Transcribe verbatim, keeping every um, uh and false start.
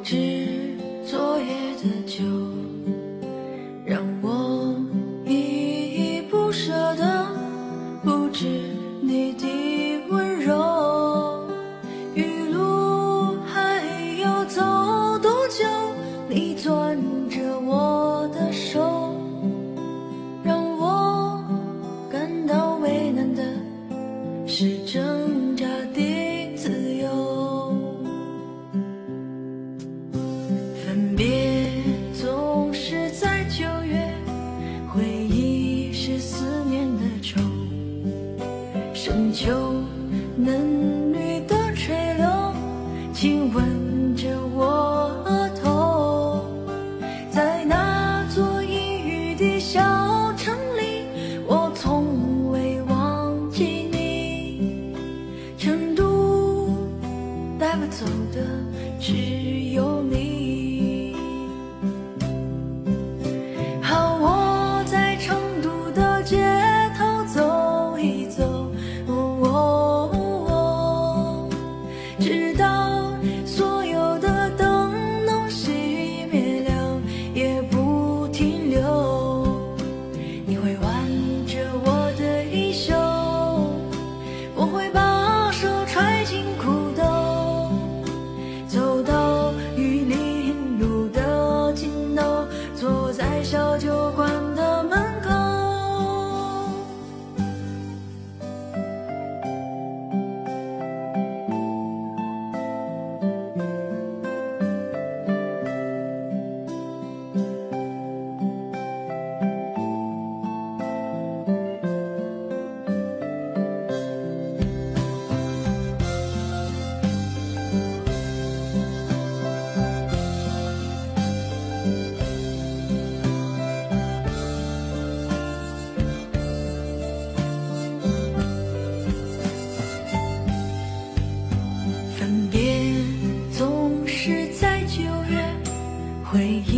知昨夜的酒，让我依依不舍的不知你的温柔。余路还要走多久？你攥着我的手，让我感到为难的是挣扎的自由。分别总是在九月，回忆是思念的愁。深秋嫩绿的垂柳，亲吻着我额头。在那座阴雨的小城里，我从未忘记你。成都带不走的只有你。好，我在成都的街头走一走，哦哦哦，直到所有的灯都熄灭了，也不停留。你会挽着我的衣袖，我会把手揣进裤兜，走到玉林路的尽头，坐在小酒馆的门口。分别总是在九月，回忆